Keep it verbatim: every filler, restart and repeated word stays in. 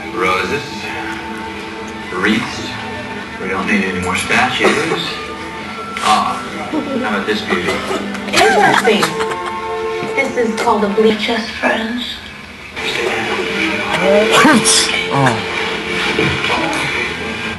Roses. Wreaths. We don't need any more statues. Ah, how about this beauty? Interesting. This is called a bleachers, friends. Oh.